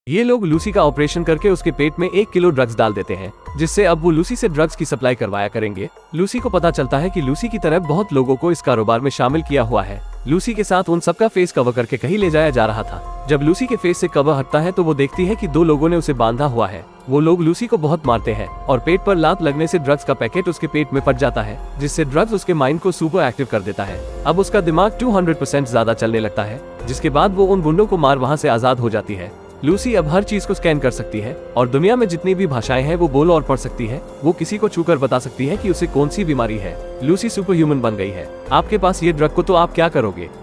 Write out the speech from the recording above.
ये लोग लूसी का ऑपरेशन करके उसके पेट में 1 किलो ड्रग्स डाल देते हैं, जिससे अब वो लूसी से ड्रग्स की सप्लाई करवाया करेंगे। लूसी को पता चलता है कि लूसी की तरह बहुत लोगों को इस कारोबार में शामिल किया हुआ है। लूसी के साथ उन सबका फेस कवर करके कहीं ले जाया जा रहा था। जब लूसी के फेस से कवर हटता है तो वो देखती है कि 2 लोगों ने उसे बांधा हुआ है। वो लोग लूसी को बहुत मारते हैं और पेट पर लात लगने से ड्रग्स का पैकेट उसके पेट में फट जाता है, जिससे ड्रग्स उसके माइंड को सुपर एक्टिव कर देता है। अब उसका दिमाग 200% ज्यादा चलने लगता है, जिसके बाद वो उन गुंडों को मार वहाँ से आजाद हो जाती है। लूसी अब हर चीज को स्कैन कर सकती है और दुनिया में जितनी भी भाषाएं हैं वो बोल और पढ़ सकती है। वो किसी को छूकर बता सकती है कि उसे कौन सी बीमारी है। लूसी सुपर ह्यूमन बन गई है। आपके पास ये ड्रग को तो आप क्या करोगे?